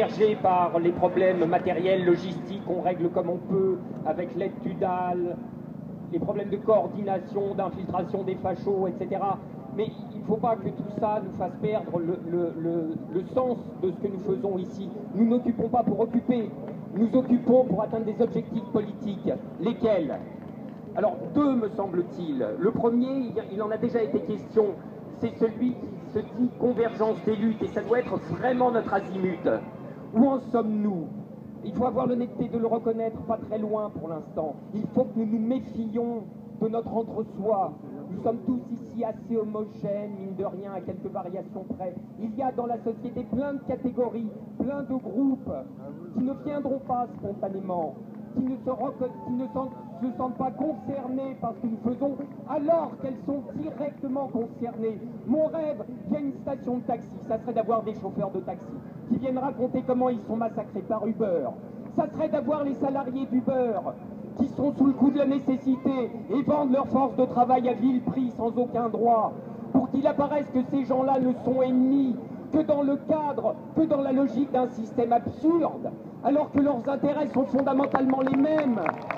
submergés par les problèmes matériels, logistiques, on règle comme on peut, avec l'aide du DAL, les problèmes de coordination, d'infiltration des fachos, etc. Mais il ne faut pas que tout ça nous fasse perdre le sens de ce que nous faisons ici. Nous n'occupons pas pour occuper, nous occupons pour atteindre des objectifs politiques. Lesquels? Alors, deux, me semble-t-il. Le premier, il en a déjà été question, c'est celui qui se dit convergence des luttes, et ça doit être vraiment notre azimut. Où en sommes-nous? Il faut avoir l'honnêteté de le reconnaître, pas très loin pour l'instant. Il faut que nous nous méfions de notre entre-soi. Nous sommes tous ici assez homogènes, mine de rien, à quelques variations près. Il y a dans la société plein de catégories, plein de groupes qui ne viendront pas spontanément, qui ne se sentent pas concernées par ce que nous faisons, alors qu'elles sont directement concernées. Mon rêve, il y a une station de taxi, ça serait d'avoir des chauffeurs de taxi qui viennent raconter comment ils sont massacrés par Uber. Ça serait d'avoir les salariés d'Uber qui sont sous le coup de la nécessité et vendent leur force de travail à vil prix sans aucun droit, pour qu'il apparaisse que ces gens-là ne sont ennemis que dans le cadre, que dans la logique d'un système absurde, alors que leurs intérêts sont fondamentalement les mêmes.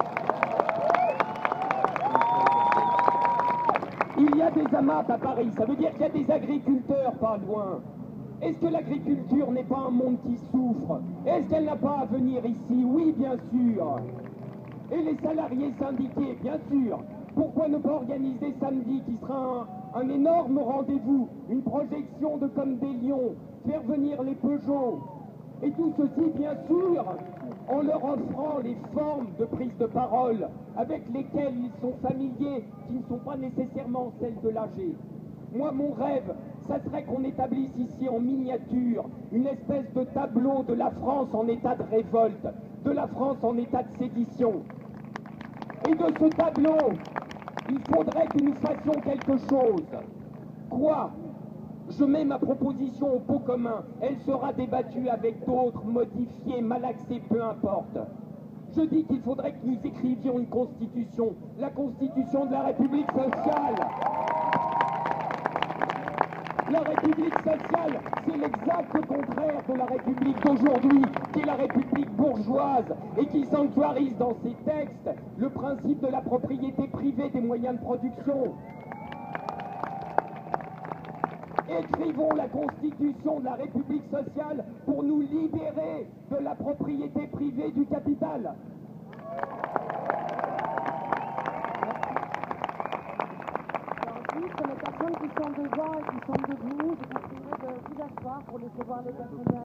Il y a des AMAP à Paris, ça veut dire qu'il y a des agriculteurs pas loin. Est-ce que l'agriculture n'est pas un monde qui souffre? Est-ce qu'elle n'a pas à venir ici? Oui, bien sûr. Et les salariés syndiqués, bien sûr. Pourquoi ne pas organiser samedi, qui sera un énorme rendez-vous, une projection de Comme des Lions, faire venir les Peugeot, et tout ceci, bien sûr, en leur offrant les formes de prise de parole avec lesquelles ils sont familiers, qui ne sont pas nécessairement celles de l'AG. Moi, mon rêve, ça serait qu'on établisse ici en miniature une espèce de tableau de la France en état de révolte, de la France en état de sédition. Et de ce tableau, il faudrait que nous fassions quelque chose. Quoi? Je mets ma proposition au pot commun. Elle sera débattue avec d'autres, modifiée, malaxée, peu importe. Je dis qu'il faudrait que nous écrivions une constitution, la constitution de la République sociale. La République sociale, c'est l'exact contraire de la République d'aujourd'hui, qui est la République bourgeoise et qui sanctuarise dans ses textes le principe de la propriété privée des moyens de production. Écrivons la constitution de la République sociale pour nous libérer de la propriété privée du capital. Ensuite, les personnes qui sont devant et qui sont debout, je vous prierai de vous asseoir pour laisser voir les personnes derrière.